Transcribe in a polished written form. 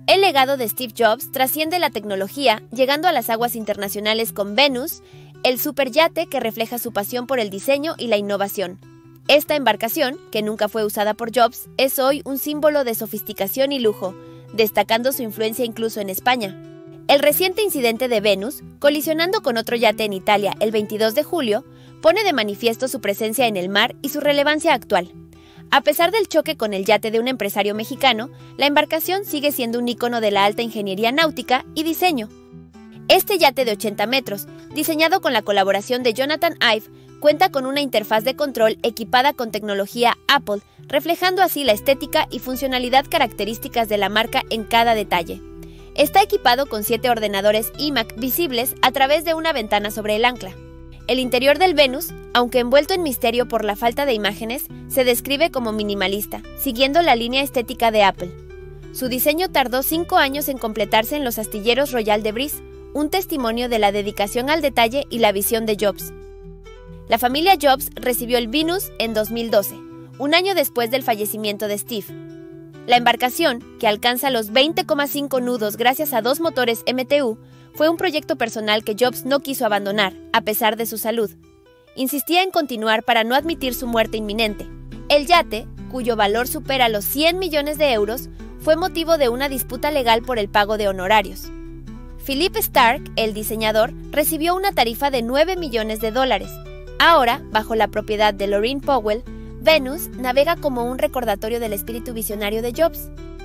El legado de Steve Jobs trasciende la tecnología, llegando a las aguas internacionales con Venus, el superyate que refleja su pasión por el diseño y la innovación. Esta embarcación, que nunca fue usada por Jobs, es hoy un símbolo de sofisticación y lujo, destacando su influencia incluso en España. El reciente incidente de Venus, colisionando con otro yate en Italia el 22 de julio, pone de manifiesto su presencia en el mar y su relevancia actual. A pesar del choque con el yate de un empresario mexicano, la embarcación sigue siendo un ícono de la alta ingeniería náutica y diseño. Este yate de 80 metros, diseñado con la colaboración de Jonathan Ive, cuenta con una interfaz de control equipada con tecnología Apple, reflejando así la estética y funcionalidad características de la marca en cada detalle. Está equipado con 7 ordenadores iMac visibles a través de una ventana sobre el ancla. El interior del Venus, aunque envuelto en misterio por la falta de imágenes, se describe como minimalista, siguiendo la línea estética de Apple. Su diseño tardó 5 años en completarse en los astilleros Royal de Brest, un testimonio de la dedicación al detalle y la visión de Jobs. La familia Jobs recibió el Venus en 2012, un año después del fallecimiento de Steve. La embarcación, que alcanza los 20,5 nudos gracias a 2 motores MTU, fue un proyecto personal que Jobs no quiso abandonar, a pesar de su salud. Insistía en continuar para no admitir su muerte inminente. El yate, cuyo valor supera los 100 millones de euros, fue motivo de una disputa legal por el pago de honorarios. Philippe Starck, el diseñador, recibió una tarifa de 9 millones de dólares. Ahora, bajo la propiedad de Laurene Powell, Venus navega como un recordatorio del espíritu visionario de Jobs.